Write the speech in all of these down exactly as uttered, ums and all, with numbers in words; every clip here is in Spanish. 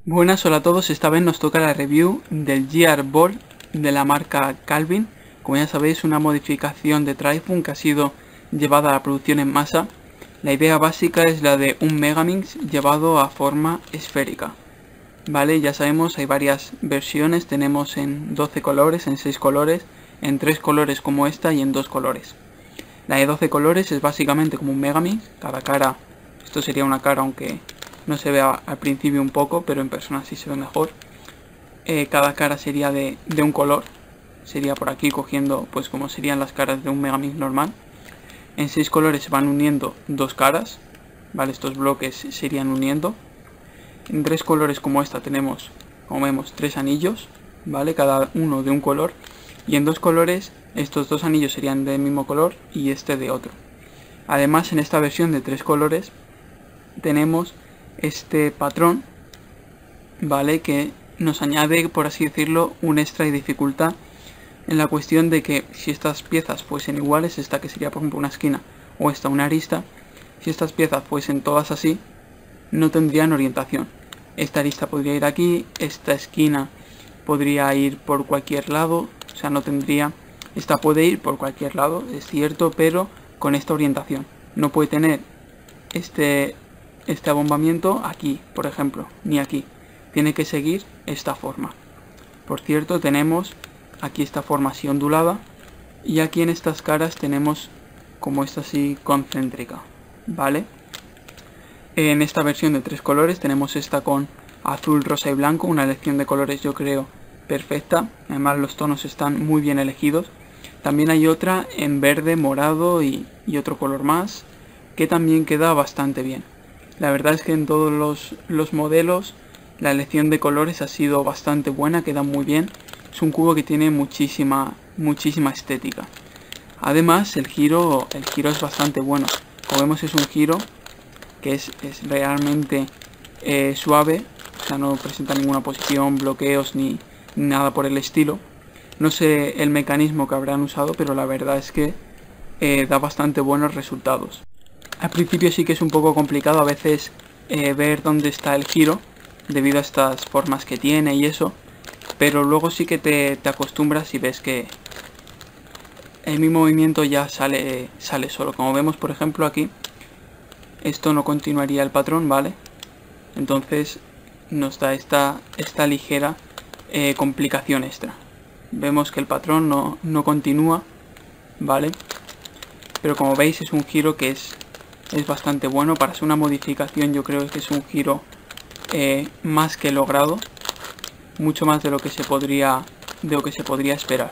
Buenas, hola a todos, esta vez nos toca la review del Gear Board de la marca Calvin. Como ya sabéis, una modificación de Typhoon que ha sido llevada a la producción en masa. La idea básica es la de un Megaminx llevado a forma esférica. Vale, ya sabemos, hay varias versiones, tenemos en doce colores, en seis colores, en tres colores como esta y en dos colores. La de doce colores es básicamente como un Megaminx, cada cara, esto sería una cara aunque no se vea al principio un poco, pero en persona sí se ve mejor. Eh, cada cara sería de, de un color, sería por aquí cogiendo pues como serían las caras de un Megaminx normal. En seis colores se van uniendo dos caras, vale, estos bloques se irían uniendo. En tres colores como esta tenemos, como vemos, tres anillos, vale, cada uno de un color. Y en dos colores estos dos anillos serían del mismo color y este de otro. Además, en esta versión de tres colores tenemos este patrón, vale, que nos añade, por así decirlo, un extra de dificultad en la cuestión de que si estas piezas fuesen iguales, esta que sería por ejemplo una esquina o esta una arista, si estas piezas fuesen todas así, no tendrían orientación. Esta arista podría ir aquí, esta esquina podría ir por cualquier lado, o sea, no tendría, esta puede ir por cualquier lado, es cierto, pero con esta orientación. No puede tener este este abombamiento aquí, por ejemplo, ni aquí. Tiene que seguir esta forma. Por cierto, tenemos aquí esta forma así ondulada y aquí en estas caras tenemos como esta así concéntrica, ¿vale? En esta versión de tres colores tenemos esta con azul, rosa y blanco, una elección de colores yo creo perfecta. Además los tonos están muy bien elegidos. También hay otra en verde, morado y, y otro color más que también queda bastante bien. La verdad es que en todos los, los modelos la elección de colores ha sido bastante buena, queda muy bien. Es un cubo que tiene muchísima, muchísima estética. Además el giro, el giro es bastante bueno. Como vemos es un giro que es, es realmente eh, suave, o sea, no presenta ninguna posición, bloqueos ni, ni nada por el estilo. No sé el mecanismo que habrán usado, pero la verdad es que eh, da bastante buenos resultados. Al principio sí que es un poco complicado a veces eh, ver dónde está el giro, debido a estas formas que tiene y eso, pero luego sí que te, te acostumbras y ves que el mismo movimiento ya sale, sale solo. Como vemos por ejemplo aquí, esto no continuaría el patrón, ¿vale? Entonces nos da esta, esta ligera eh, complicación extra. Vemos que el patrón no, no continúa, ¿vale? Pero como veis es un giro que es... es bastante bueno. Para ser una modificación yo creo que es un giro eh, más que logrado, mucho más de lo que se podría de lo que se podría esperar.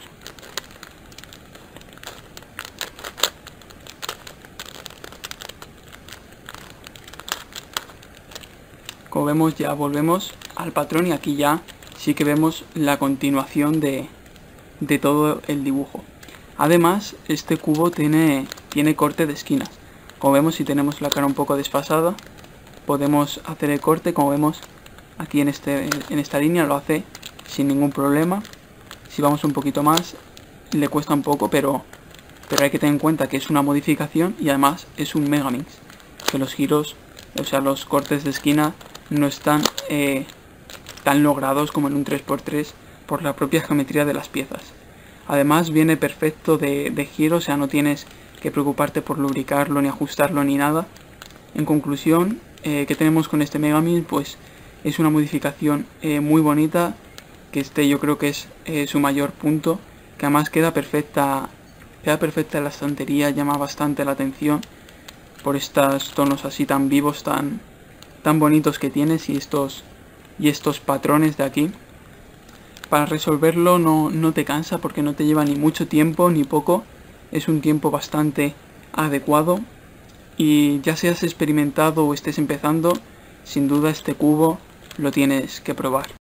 Como vemos ya volvemos al patrón y aquí ya sí que vemos la continuación de, de todo el dibujo. Además este cubo tiene, tiene corte de esquinas. Como vemos, si tenemos la cara un poco desfasada, podemos hacer el corte. Como vemos aquí en, este, en esta línea lo hace sin ningún problema. Si vamos un poquito más le cuesta un poco, pero, pero hay que tener en cuenta que es una modificación y además es un Megaminx, que los giros, o sea los cortes de esquina no están eh, tan logrados como en un tres por tres por la propia geometría de las piezas. Además viene perfecto de, de giro, o sea no tienes que preocuparte por lubricarlo ni ajustarlo ni nada. En conclusión, eh, ¿qué tenemos con este Megaminx? Pues es una modificación eh, muy bonita, que este yo creo que es eh, su mayor punto, que además queda perfecta, queda perfecta en la estantería, llama bastante la atención por estos tonos así tan vivos, tan, tan bonitos que tienes y estos, y estos patrones de aquí. Para resolverlo no, no te cansa porque no te lleva ni mucho tiempo ni poco. Es un tiempo bastante adecuado y ya seas experimentado o estés empezando, sin duda este cubo lo tienes que probar.